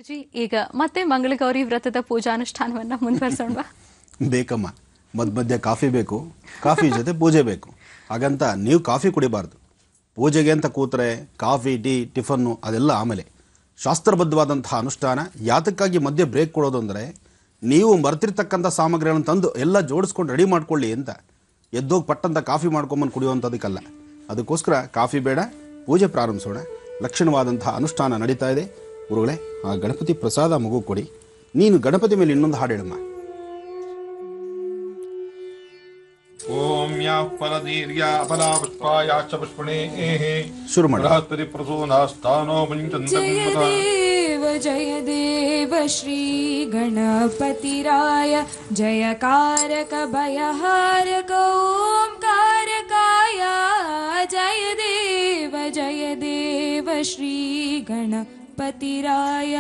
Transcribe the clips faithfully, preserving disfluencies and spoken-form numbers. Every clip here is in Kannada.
ಗುರುಜಿ, ಈಗ ಮತ್ತೆ ಮಂಗಳಗೌರಿ ವ್ರತದ ಪೂಜಾನುಷ್ಠಾನವನ್ನ ಮುಂದುವರಿಸೋಣವಾ? ಬೇಕಮ್ಮ, ಮಧ್ಯ ಮಧ್ಯ ಕಾಫಿ ಬೇಕು, ಕಾಫಿ ಜೊತೆ ಪೂಜೆ ಬೇಕು. ಹಾಗಂತ ನೀವು ಕಾಫಿ ಕುಡಿಬಾರ್ದು. ಪೂಜೆಗೆ ಅಂತ ಕೂತ್ರೆ ಕಾಫಿ, ಟೀ, ಟಿಫನ್ನು ಅದೆಲ್ಲ ಆಮೇಲೆ. ಶಾಸ್ತ್ರಬದ್ಧವಾದಂತಹ ಅನುಷ್ಠಾನ ಯಾತಕ್ಕಾಗಿ ಮಧ್ಯೆ ಬ್ರೇಕ್ ಕೊಡೋದು ಅಂದರೆ, ನೀವು ಮರ್ತಿರ್ತಕ್ಕಂಥ ಸಾಮಗ್ರಿಗಳನ್ನು ತಂದು ಎಲ್ಲ ಜೋಡಿಸ್ಕೊಂಡು ರೆಡಿ ಮಾಡ್ಕೊಳ್ಳಿ ಅಂತ. ಎದ್ದೋಗಿ ಪಟ್ಟಂತ ಕಾಫಿ ಮಾಡ್ಕೊಂಬಂದು ಕುಡಿಯುವಂಥದಕ್ಕಲ್ಲ. ಅದಕ್ಕೋಸ್ಕರ ಕಾಫಿ ಬೇಡ, ಪೂಜೆ ಪ್ರಾರಂಭಿಸೋಣ. ಲಕ್ಷಣವಾದಂತಹ ಅನುಷ್ಠಾನ ನಡೀತಾ ಇದೆ. ಗುರುಗಳೇ, ಆ ಗಣಪತಿ ಪ್ರಸಾದ ಮಗು ಕೊಡಿ. ನೀನು ಗಣಪತಿ ಮೇಲೆ ಇನ್ನೊಂದು ಹಾಡು ಹೇಳಮ್ಮ. ಓಂ ಯಾ ಫಲದೀರ್ಯ ಫಲಾಪುಷ್ಪಾಯಾಚ ಪುಷ್ಪಣೇಃ ಶುರು ಮಾಡಿ. ಬೃಹಸ್ಪತಿ ಪ್ರಸೂನಾಸ್ತಾನೋ ಜಯ ದೇವ ಜಯ ದೇವ ಶ್ರೀ ಗಣಪತಿರಾಯ ಜಯಕಾರಕ ಭಯಹಾರಕ ಓಂಕಾರಕಾಯ ಜಯ ದೇವ ಜಯ ದೇವ ಶ್ರೀ ಗಣಪತಿರಾಯ.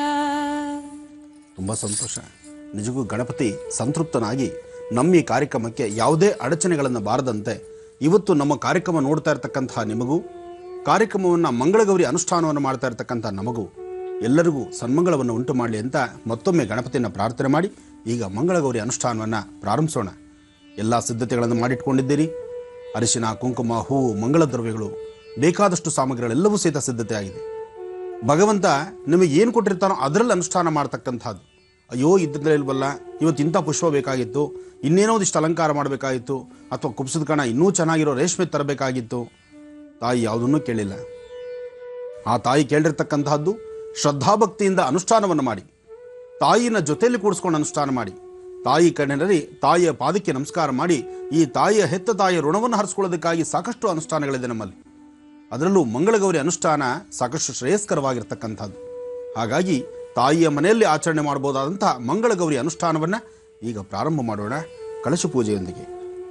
ತುಂಬ ಸಂತೋಷ. ನಿಜಕ್ಕೂ ಗಣಪತಿ ಸಂತೃಪ್ತನಾಗಿ ನಮ್ಮ ಈ ಕಾರ್ಯಕ್ರಮಕ್ಕೆ ಯಾವುದೇ ಅಡಚಣೆಗಳನ್ನು ಬಾರದಂತೆ ಇವತ್ತು ನಮ್ಮ ಕಾರ್ಯಕ್ರಮ ನೋಡ್ತಾ ಇರತಕ್ಕಂತಹ ನಿಮಗೂ, ಕಾರ್ಯಕ್ರಮವನ್ನು ಮಂಗಳಗೌರಿ ಅನುಷ್ಠಾನವನ್ನು ಮಾಡ್ತಾ ಇರತಕ್ಕಂಥ ನಮಗೂ ಎಲ್ಲರಿಗೂ ಸನ್ಮಂಗಳವನ್ನು ಉಂಟು ಮಾಡಲಿ ಅಂತ ಮತ್ತೊಮ್ಮೆ ಗಣಪತಿಯನ್ನು ಪ್ರಾರ್ಥನೆ ಮಾಡಿ ಈಗ ಮಂಗಳಗೌರಿ ಅನುಷ್ಠಾನವನ್ನು ಪ್ರಾರಂಭಿಸೋಣ. ಎಲ್ಲ ಸಿದ್ಧತೆಗಳನ್ನು ಮಾಡಿಟ್ಕೊಂಡಿದ್ದೀರಿ. ಅರಿಶಿನ, ಕುಂಕುಮ, ಹೂವು, ಮಂಗಳ ದ್ರವ್ಯಗಳು, ಬೇಕಾದಷ್ಟು ಸಾಮಗ್ರಿಗಳೆಲ್ಲವೂ ಸಹಿತ ಸಿದ್ಧತೆ ಆಗಿದೆ. ಭಗವಂತ ನಿಮಗೆ ಏನು ಕೊಟ್ಟಿರ್ತಾನೋ ಅದರಲ್ಲಿ ಅನುಷ್ಠಾನ ಮಾಡ್ತಕ್ಕಂಥದ್ದು. ಅಯ್ಯೋ ಇದ್ದರೆ ಇಲ್ವಲ್ಲ, ಇವತ್ತು ಇಂಥ ಪುಷ್ಪ ಬೇಕಾಗಿತ್ತು, ಇನ್ನೇನೋ ಇಷ್ಟು ಅಲಂಕಾರ ಮಾಡಬೇಕಾಗಿತ್ತು, ಅಥವಾ ಕುಬ್ಸದ ಕಣ ಇನ್ನೂ ಚೆನ್ನಾಗಿರೋ ರೇಷ್ಮೆ ತರಬೇಕಾಗಿತ್ತು. ತಾಯಿ ಯಾವುದನ್ನೂ ಕೇಳಿಲ್ಲ. ಆ ತಾಯಿ ಕೇಳಿರ್ತಕ್ಕಂತಹದ್ದು ಶ್ರದ್ಧಾಭಕ್ತಿಯಿಂದ ಅನುಷ್ಠಾನವನ್ನು ಮಾಡಿ, ತಾಯಿನ ಜೊತೆಯಲ್ಲಿ ಕೂಡಿಸ್ಕೊಂಡು ಅನುಷ್ಠಾನ ಮಾಡಿ, ತಾಯಿ ಕಣ್ಣಲ್ಲಿ ತಾಯಿಯ ಪಾದಕ್ಕೆ ನಮಸ್ಕಾರ ಮಾಡಿ, ಈ ತಾಯಿಯ ಹೆತ್ತ ತಾಯಿಯ ಋಣವನ್ನು ಹರಿಸ್ಕೊಳ್ಳೋದಕ್ಕಾಗಿ ಸಾಕಷ್ಟು ಅನುಷ್ಠಾನಗಳಿದೆ ನಮ್ಮಲ್ಲಿ. ಅದರಲ್ಲೂ ಮಂಗಳಗೌರಿ ಅನುಷ್ಠಾನ ಸಾಕಷ್ಟು ಶ್ರೇಯಸ್ಕರವಾಗಿರ್ತಕ್ಕಂಥದ್ದು. ಹಾಗಾಗಿ ತಾಯಿಯ ಮನೆಯಲ್ಲಿ ಆಚರಣೆ ಮಾಡಬಹುದಾದಂತಹ ಮಂಗಳಗೌರಿ ಅನುಷ್ಠಾನವನ್ನು ಈಗ ಪ್ರಾರಂಭ ಮಾಡೋಣ ಕಳಶ ಪೂಜೆಯೊಂದಿಗೆ.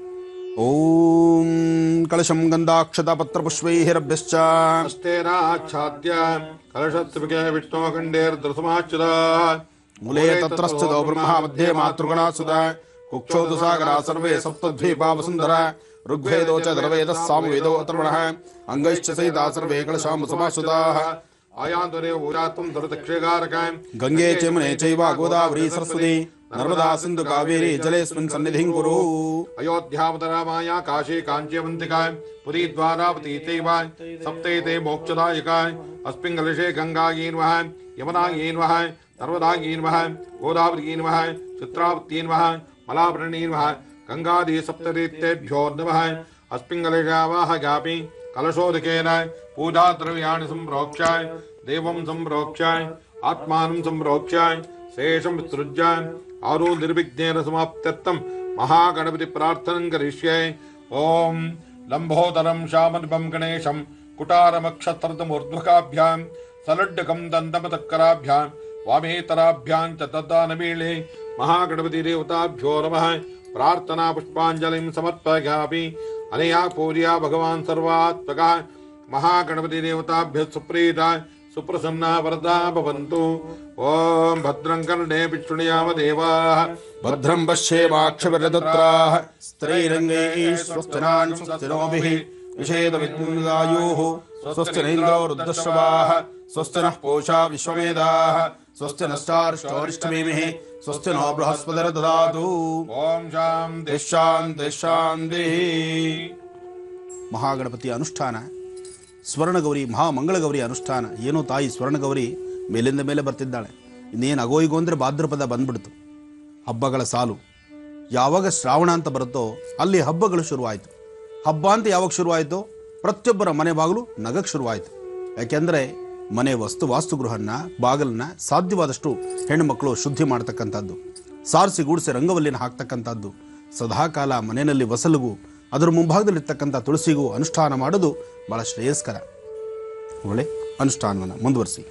ಓಂ ಕಳಶಂ ಗಂಧಾಕ್ಷತ ಪತ್ರ ಪುಷ್ಪೈರಭ್ಯಶ್ಚ ಹಸ್ತೇನಾಚ್ಛಾದ್ಯ ಕಲಶತ್ರಿಕೆ ವಿಷ್ಣೋಖಂಡೇರ್ಧೃತಮಾಚ್ಯುತ ಮೂಲೆ ತತ್ರಸ್ಥಿತೋ ಬ್ರಹ್ಮ ಮಧ್ಯೆ ಮಾತೃಗಣಾ ಸುಧಾ ಕುಕ್ಷೋದು ಸಾಗರ ಸರ್ವೇ ಸಪ್ತದ್ವೀಪಾ ವಸುಂಧರ ಋಗ್ವೇದೋ ಚ ಧರ್ವೇದ ಸಾಮವೇದೋ ಅಥರ್ವಣಃ ಅಂಗೈಶ್ಚ ಸಹಿತಾ ಸರ್ವೇ ಕಳಶಾಂ ಸಮಾಶ್ರಿತಾಃ ಆಯಾಂತರೇ ಊರಾತ್ಮಂ ಧೃತಕ್ಷೇಗಾರಕ ಗಂಗೆ ಚಮನೆ ಚೈವ ಗೋದಾವರಿ ಸರಸ್ವತಿ ನರ್ಮದಾ ಸಿಂಧು ಕಾವೇರಿ ಜಲೇಸ್ಮಿನ್ ಸನ್ನಿಧಿಂ ಕುರು. ಅಯೋಧ್ಯಾವತರಾಮಾಯ ಕಾಶಿ ಕಾಂಚೀವಂತಿಕಾಯ ಪುರಿ ದ್ವಾರಾವತಿ ಚೈವ ಸಪ್ತೈತೆ ಮೋಕ್ಷದಾಯಕಾಯ ಅಸ್ಮಿನ್ ಕಲಶೇ ಗಂಗಾಯೇನ್ವಃ ಯಮುನಾಯೇನ್ವಃ ನರ್ಮದಾಯೇನ್ವಃ ಗೋದಾವರಿಯೇನ್ವಃ ಚಿತ್ರಾವತ್ಯೇನ್ವಃ ಮಲಾಭರಣೀನ್ವಃ ಗಂಗಾದಿ ಸಪ್ತರೀತ್ಯೇಭ್ಯೋ ನಮಃ. ಅಸ್ಮಿನ್ ಕಲಶಾವಾಹಯಾಮಿ ಕಲಶೋದಕೇನ ಪೂಜಾ ದ್ರವ್ಯಾಣಿ ಸಂಪ್ರೋಕ್ಷ್ಯ ದೇವಂ ಸಂಪ್ರೋಕ್ಷ್ಯ ಆತ್ಮಾನಂ ಸಂಪ್ರೋಕ್ಷ್ಯ ಶೇಷಂ ವಿಸೃಜ್ಯ ಆರೋ ನಿರ್ವಿಘ್ನೇನ ಸಮಾಪ್ತ್ಯರ್ಥಂ ಮಹಾಗಣಪತಿ ಪ್ರಾರ್ಥನಂ ಕರಿಷ್ಯೆ. ಓಂ ಲಂಬೋದರಂ ಶಾಮನಿಪಂ ಗಣೇಶಂ ಕುಟಾರಮಕ್ಷತ್ರತಮೂರ್ಧ್ವಕಾಭ್ಯಾಂ ಸಲಡ್ಡಕಂ ದಂಡಮತಕ್ಕರಾಭ್ಯಾಂ ವಾಮೇತರಾಭ್ಯಾಂ ಚ ತದ್ದಾನವೀಳೆ ಮಹಾಗಣಪತಿ ದೇವತಾಭ್ಯೋ ನಮಃ. ಪ್ರಾರ್ಥನಾ ಪುಷ್ಪಾಂಜಲಿಂ ಸಮರ್ಪಯಾಮಿ. ಅನಯಾ ಪೂರ್ಯಾ ಭಗವಾನ್ ಸರ್ವಾತ್ಮಕಃ ಮಹಾಗಣಪತಿ ದೇವತಾಭ್ಯ ಸುಪ್ರೀತ ಸುಪ್ರಸನ್ನ ವರದಾ ಭವಂತು. ಓಂ ಭದ್ರಂ ಕರ್ಣೇಭಿಃ ಶೃಣುಯಾಮ ದೇವಾಃ ಭದ್ರಂ ಪಶ್ಯೇಮಾಕ್ಷವರದತ್ರಾಃ ಸ್ತ್ರೈರಂಗೈಃ ಸ್ವಸ್ತಿನಾನ್ ಸ್ವಸ್ತಿನೋಭಿಃ ವಿಷೇದವಿದ್ಯುನ್ದಾಯುಃ ಸ್ವಸ್ತಿ ನ ಇಂದ್ರೋ ವೃದ್ಧಶ್ರವಾಃ ಸ್ವಸ್ತಿ ನಃ ಪೂಷಾ ವಿಶ್ವವೇದಾಃ ಸ್ವಸ್ತಿ ನಶ್ಚಾರಿಷ್ಟೋರಿಷ್ಟಮೇಮಿಃ ಸ್ವಸ್ತಿ ನೋ ಬೃಹಸ್ಪತಿರ್ ದದಾತು. ಓಂ ಶಾಂತಿ ಶಾಂತಿ ಶಾಂತಿ. ಮಹಾಗಣಪತಿಯ ಅನುಷ್ಠಾನ, ಸ್ವರ್ಣಗೌರಿ ಮಹಾಮಂಗಳಗೌರಿ ಅನುಷ್ಠಾನ. ಏನೋ ತಾಯಿ ಸ್ವರ್ಣಗೌರಿ ಮೇಲಿಂದ ಮೇಲೆ ಬರ್ತಿದ್ದಾಳೆ. ಇನ್ನೇನು ಅಗೋಯಿಗೋ ಅಂದರೆ ಭಾದ್ರಪದ ಬಂದ್ಬಿಡ್ತು. ಹಬ್ಬಗಳ ಸಾಲು ಯಾವಾಗ ಶ್ರಾವಣ ಅಂತ ಬರುತ್ತೋ ಅಲ್ಲಿ ಹಬ್ಬಗಳು ಶುರುವಾಯಿತು. ಹಬ್ಬ ಅಂತ ಯಾವಾಗ ಶುರುವಾಯಿತು? ಪ್ರತಿಯೊಬ್ಬರ ಮನೆ ಬಾಗಿಲು ನಗಕ್ಕೆ ಶುರುವಾಯಿತು. ಯಾಕೆಂದರೆ ಮನೆ ವಸ್ತು ವಾಸ್ತುಗೃಹನ್ನ ಬಾಗಿಲನ್ನ ಸಾಧ್ಯವಾದಷ್ಟು ಹೆಣ್ಣು ಮಕ್ಕಳು ಶುದ್ಧಿ ಮಾಡ್ತಕ್ಕಂಥದ್ದು, ಸಾರಿಸಿ ಗೂಡಿಸಿ ರಂಗವಲ್ಲಿನ ಹಾಕ್ತಕ್ಕಂಥದ್ದು, ಸದಾಕಾಲ ಮನೆಯಲ್ಲಿ ವಸಲಿಗೂ ಅದರ ಮುಂಭಾಗದಲ್ಲಿರ್ತಕ್ಕಂಥ ತುಳಸಿಗೂ ಅನುಷ್ಠಾನ ಮಾಡೋದು ಬಹಳ ಶ್ರೇಯಸ್ಕರ. ಒಳ್ಳೆ ಅನುಷ್ಠಾನವನ್ನು ಮುಂದುವರಿಸಿ.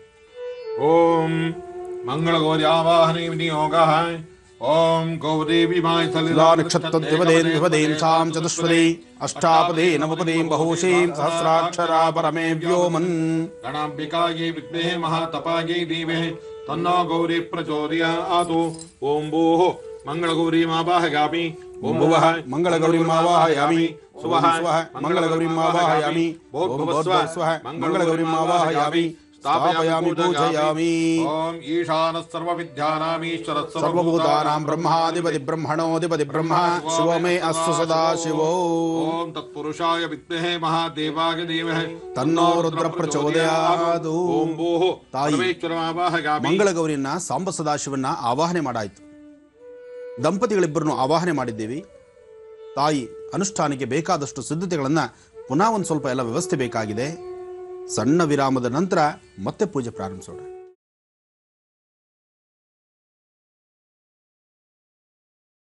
ಓಂ ಮಂಗಳಗೌರಿ ಆವಾಹನೆ ವಿನಿಯೋಗಃ. ಓಂ ಗೌರೀ ನಕ್ಷತ್ರದ್ವಿಪದೇನ್ ಸಾಂ ಚತುಷ್ಪದೇ ಅಷ್ಟಾಪದೇ ನವಪದೇಂ ಬಹುಶೀಂ ಸಹಸ್ರಾಕ್ಷರಾ ಪರಮೇ ವ್ಯೋಮನ್. ಗಣಾಂಬಿಕಾಯೇ ವಿದ್ಮಹೇ ಮಹಾತಪಾಯೇ ಧೀಮಹಿ ತನ್ನೋ ಗೌರಿ ಪ್ರಚೋದಯಾತು. ಓಂ ಭೂಃ ಮಂಗಳಗೌರೀಮಾವಾಹಯಾಮಿ. ಓಂ ಭುವಃ ಮಂಗಳಗೌರೀಮಾವಾಹಯಾಮಿ. ಸುವಃ ಮಂಗಳಗೌರೀಮಾವಾಹಯಾಮಿ. ಭೋರ್ಭುವಃ ಮಂಗಳಗೌರೀಮಾವಾಹಯಾಮಿ. ಸ್ಥಾಪಯಾಮಿ ಪೂಜಯಾಮಿ. ಓಂ ಈಶಾನ ಸರ್ವ ವಿದ್ಯಾನಾಂ ಈಶ್ವರ ಸರ್ವಭೂತಾನಾಂ ಬ್ರಹ್ಮಾಧಿಪತಿ ಬ್ರಹ್ಮಣೋಧಿಪತಿ ಬ್ರಹ್ಮ ಶಿವೋ ಮೇ ಅಸ್ತು ಸದಾ ಶಿವೋ. ಓಂ ತತ್ಪುರುಷಾಯ ವಿದ್ಮಹೇ ಮಹಾದೇವಾಯ ಧೀಮಹಿ ತನ್ನೋ ರುದ್ರ ಪ್ರಚೋದಯಾತ್. ಓಂ ಭೂಃ ತಾಯಿ ಸರ್ವೇಶ್ವರಮಾವಾಹಯಾಮಿ. ಮಂಗಳಗೌರಿಯನ್ನ ಸಾಂಬ ಸದಾಶಿವನ್ನ ಆವಾಹನೆ ಮಾಡಾಯಿತು. ದಂಪತಿಗಳಿಬ್ಬರನ್ನು ಆವಾಹನೆ ಮಾಡಿದ್ದೀವಿ. ತಾಯಿ ಅನುಷ್ಠಾನಕ್ಕೆ ಬೇಕಾದಷ್ಟು ಸಿದ್ಧತೆಗಳನ್ನು ಪುನಃ ಒಂದು ಸ್ವಲ್ಪ ಎಲ್ಲ ವ್ಯವಸ್ಥೆ ಬೇಕಾಗಿದೆ. ಸಣ್ಣ ವಿರಾಮದ ನಂತರ ಮತ್ತೆ ಪೂಜೆ ಪ್ರಾರಂಭಿಸೋಣ.